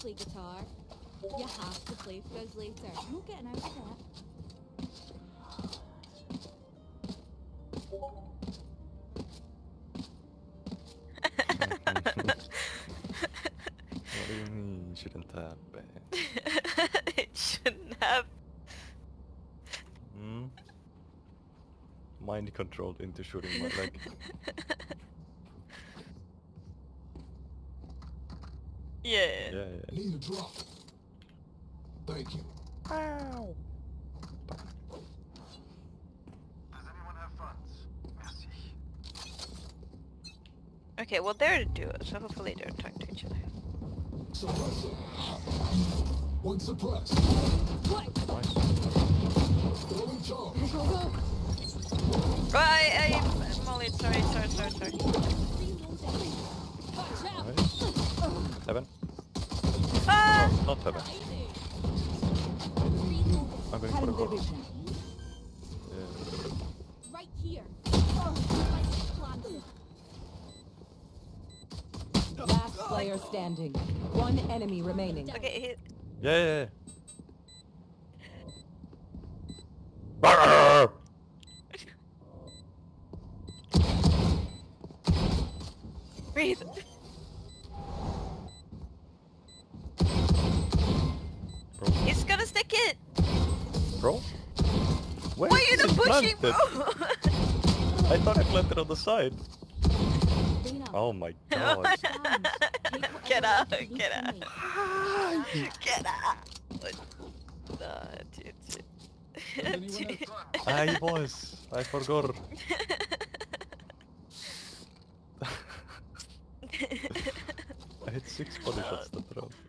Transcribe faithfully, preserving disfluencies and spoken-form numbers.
play guitar. You have to play for us later. No getting out of that. What do you mean you shouldn't have, babe? It shouldn't have. Hmm? Mind controlled into shooting my leg. Yeah. Yeah, yeah. Need a drop. Thank you. Ow! Does anyone have funds? Merci. Okay, well they're a duo, so hopefully they're talking to each other. Suppressor. One suppressed. What? Nice. Throwing charge. Go, go, go. Oh, I, I, Molly, sorry, sorry, sorry, sorry. Watch out. Nice. Heaven? Ah! No, not heaven. I'm going for the corner. Yeah. Right here. Last player standing. One enemy remaining. Okay, he, Yeah, yeah, yeah. Brrr! breathe. Bro. He's gonna stick it. Bro? Where Why are you is not it pushing, bro? planted? I thought I planted on the side. Oh my god. Get out, get out. Get out. Nah, dude, dude. Dude. I was. I forgot. I hit six body shots to throw.